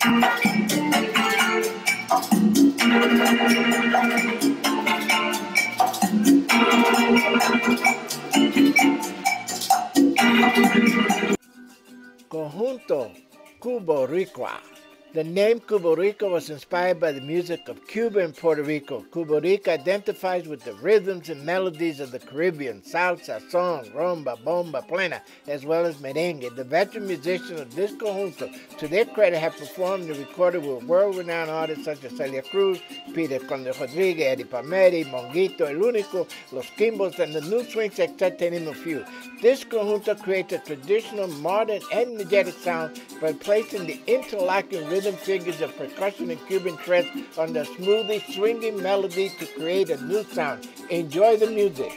Conjunto Cuboricua. The name Cuboricua was inspired by the music of Cuba and Puerto Rico. Cuboricua identifies with the rhythms and melodies of the Caribbean, salsa, song, rumba, bomba, plena, as well as merengue. The veteran musicians of this conjunto, to their credit, have performed and recorded with world-renowned artists such as Celia Cruz, Conde, Rodriquez, Palmieri, Monguito, el unico, los Kimbos, and the new Swing Sextet, to name a few. This conjunto creates a traditional, modern, and energetic sound by placing the interlocking rhythm figures of percussion and Cuban Tres on the smoothly swinging melody to create a new sound. Enjoy the music.